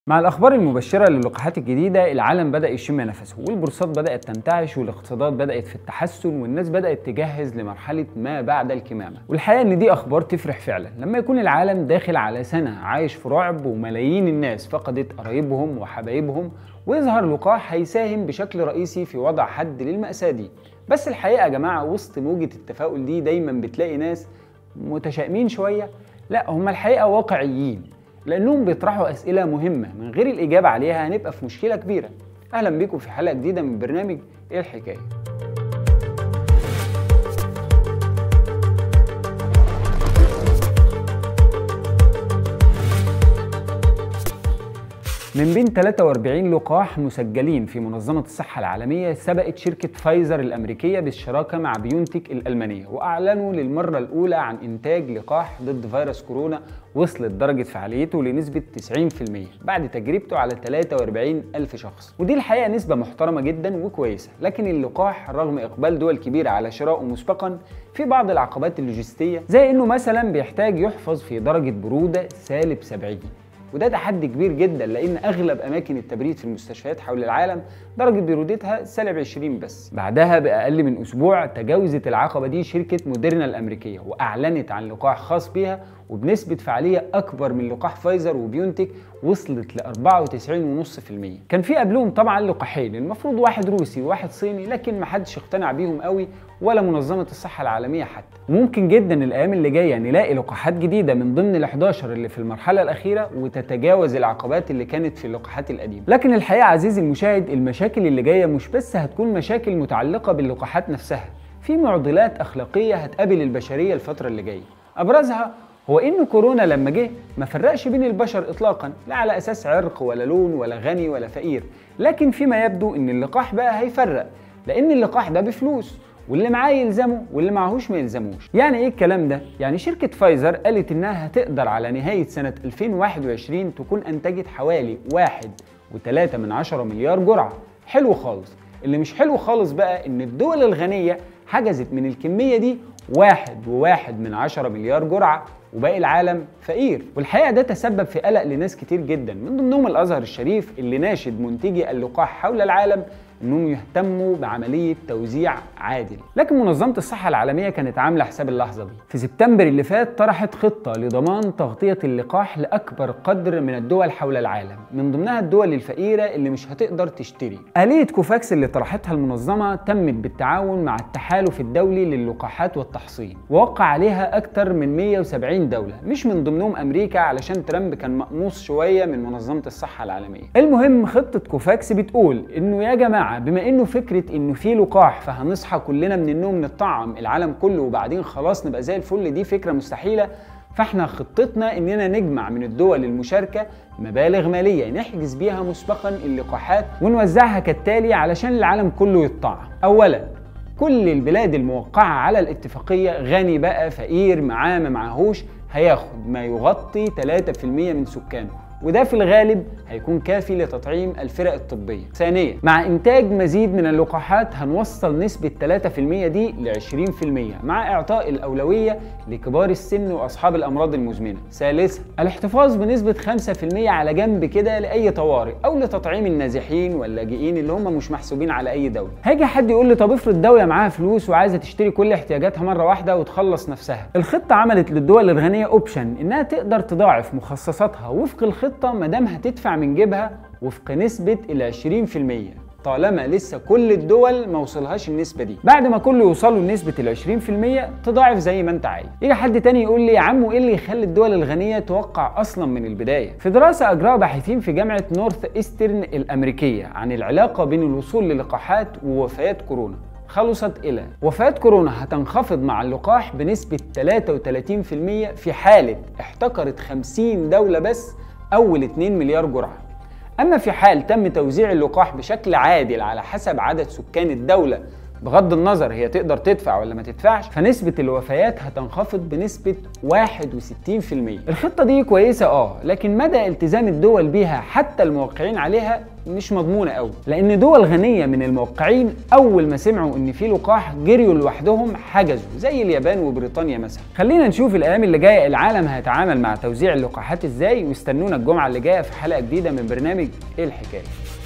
مع الأخبار المبشرة للقاحات الجديدة، العالم بدأ يشم نفسه، والبورصات بدأت تنتعش، والاقتصادات بدأت في التحسن، والناس بدأت تجهز لمرحلة ما بعد الكمامة. والحقيقة إن دي أخبار تفرح فعلا لما يكون العالم داخل على سنة عايش في رعب، وملايين الناس فقدت قرايبهم وحبايبهم، ويظهر لقاح هيساهم بشكل رئيسي في وضع حد للمأساة دي. بس الحقيقة يا جماعة، وسط موجة التفاؤل دي دايما بتلاقي ناس متشائمين شوية. لا، هم الحقيقة واقعيين، لأنهم بيطرحوا أسئلة مهمة من غير الإجابة عليها هنبقى في مشكلة كبيرة. أهلا بكم في حلقة جديدة من برنامج إيه الحكاية. من بين 43 لقاح مسجلين في منظمة الصحة العالمية، سبقت شركة فايزر الأمريكية بالشراكة مع بيونتك الألمانية، وأعلنوا للمرة الأولى عن إنتاج لقاح ضد فيروس كورونا وصلت درجة فعاليته لنسبة 90% بعد تجربته على 43 ألف شخص. ودي الحقيقة نسبة محترمة جدا وكويسة، لكن اللقاح رغم إقبال دول كبيرة على شرائه مسبقا، في بعض العقبات اللوجستية، زي إنه مثلا بيحتاج يحفظ في درجة برودة -70، وده تحدي كبير جدا، لان اغلب اماكن التبريد في المستشفيات حول العالم درجه برودتها -20 بس. بعدها باقل من اسبوع تجاوزت العقبه دي شركه موديرنا الامريكيه، واعلنت عن لقاح خاص بيها وبنسبه فعاليه اكبر من لقاح فايزر وبيونتك، وصلت ل 94.5%. كان في قبلهم طبعا لقاحين، المفروض واحد روسي وواحد صيني، لكن محدش اقتنع بيهم قوي، ولا منظمه الصحه العالميه حتى. وممكن جدا الايام اللي جايه نلاقي لقاحات جديده من ضمن ال11 اللي في المرحله الاخيره، وتتجاوز العقبات اللي كانت في اللقاحات القديمه. لكن الحقيقه عزيزي المشاهد، المشاكل اللي جايه مش بس هتكون مشاكل متعلقه باللقاحات نفسها، في معضلات اخلاقيه هتقابل البشريه الفتره اللي جايه. ابرزها هو ان كورونا لما جه ما فرقش بين البشر اطلاقا، لا على اساس عرق ولا لون ولا غني ولا فقير، لكن فيما يبدو ان اللقاح بقى هيفرق، لان اللقاح ده بفلوس، واللي معاه يلزمه واللي معهوش ما يلزموش. يعني ايه الكلام ده؟ يعني شركة فايزر قالت انها هتقدر على نهاية سنة 2021 تكون انتجت حوالي 1.3 مليار جرعة. حلو خالص. اللي مش حلو خالص بقى ان الدول الغنية حجزت من الكمية دي 1.1 مليار جرعة، وباقي العالم فقير. والحقيقة ده تسبب في قلق لناس كتير جدا، من ضمنهم الازهر الشريف اللي ناشد منتجي اللقاح حول العالم انهم يهتموا بعمليه توزيع عادل. لكن منظمه الصحه العالميه كانت عامله حساب اللحظه دي. في سبتمبر اللي فات طرحت خطه لضمان تغطيه اللقاح لاكبر قدر من الدول حول العالم، من ضمنها الدول الفقيره اللي مش هتقدر تشتري. آلية كوفاكس اللي طرحتها المنظمه تمت بالتعاون مع التحالف الدولي للقاحات والتحصين، ووقع عليها اكثر من 170 دوله، مش من ضمنهم امريكا علشان ترامب كان مقموص شويه من منظمه الصحه العالميه. المهم، خطه كوفاكس بتقول انه يا جماعه، بما انه فكره انه في لقاح فهنصحى كلنا من النوم نطعم العالم كله وبعدين خلاص نبقى زي الفل، دي فكره مستحيله. فاحنا خطتنا اننا نجمع من الدول المشاركه مبالغ ماليه نحجز بيها مسبقا اللقاحات ونوزعها كالتالي علشان العالم كله يطعم. اولا، كل البلاد الموقعه على الاتفاقيه، غني بقى فقير معاه ما معهوش، هياخد ما يغطي 3% من سكانه، وده في الغالب هيكون كافي لتطعيم الفرق الطبية. ثانيا، مع إنتاج مزيد من اللقاحات هنوصل نسبة 3% دي ل 20%، مع إعطاء الأولوية لكبار السن وأصحاب الأمراض المزمنة. ثالثا، الاحتفاظ بنسبة 5% على جنب كده لأي طوارئ، أو لتطعيم النازحين واللاجئين اللي هم مش محسوبين على أي دولة. هيجي حد يقول لي طب افرض دولة معاها فلوس وعايزة تشتري كل احتياجاتها مرة واحدة وتخلص نفسها. الخطة عملت للدول الغنية اوبشن إنها تقدر تضاعف مخصصاتها وفق الخطة ما دام هتدفع من جيبها وفق نسبة 20%، طالما لسه كل الدول ما وصلهاش النسبة دي. بعد ما كله يوصلوا لنسبة 20% تضاعف زي ما انت عايز. يجي حد تاني يقول لي يا عم، وايه اللي يخلي الدول الغنية توقع اصلا من البداية؟ في دراسة اجراها باحثين في جامعة نورث ايسترن الامريكية عن العلاقة بين الوصول للقاحات ووفيات كورونا، خلصت إلى وفاة كورونا هتنخفض مع اللقاح بنسبة 33% في حالة احتكرت 50 دولة بس أول 2 مليار جرعة. أما في حال تم توزيع اللقاح بشكل عادل على حسب عدد سكان الدولة بغض النظر هي تقدر تدفع ولا ما تدفعش، فنسبة الوفيات هتنخفض بنسبة 61%. الخطة دي كويسة لكن مدى التزام الدول بيها حتى الموقعين عليها مش مضمونة قوي، لأن دول غنية من الموقعين أول ما سمعوا إن في لقاح جريوا لوحدهم حجزوا، زي اليابان وبريطانيا مثلا. خلينا نشوف الأيام اللي جاية العالم هيتعامل مع توزيع اللقاحات إزاي، واستنونا الجمعة اللي جاية في حلقة جديدة من برنامج إيه الحكاية.